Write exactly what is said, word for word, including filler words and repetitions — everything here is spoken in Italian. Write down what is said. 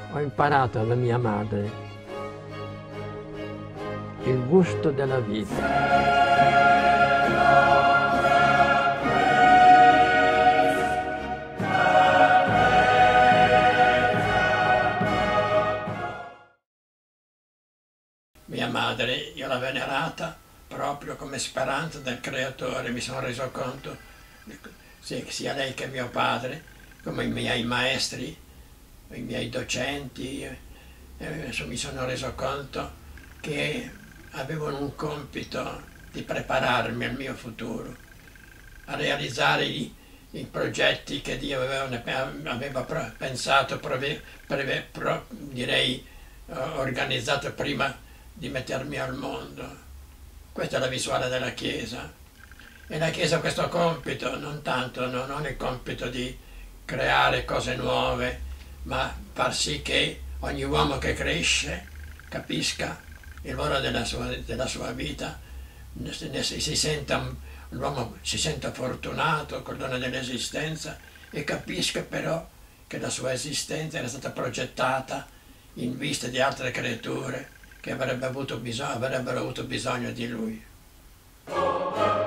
Ho imparato dalla mia madre il gusto della vita. Mia madre, io l'ho venerata proprio come speranza del Creatore, mi sono reso conto, sia lei che mio padre, come i miei maestri, i miei docenti, eh, mi sono reso conto che avevano un compito di prepararmi al mio futuro, a realizzare i, i progetti che Dio aveva, aveva pensato, prove, preve, pro, direi, organizzato prima di mettermi al mondo. Questa è la visuale della Chiesa. E la Chiesa ha questo compito, non tanto, no, non il compito di creare cose nuove, ma far sì che ogni uomo che cresce capisca il valore della sua, della sua vita, si senta, l'uomo si senta fortunato col dono dell'esistenza e capisca però che la sua esistenza era stata progettata in vista di altre creature che avrebbe avuto bisogno, avrebbero avuto bisogno di lui.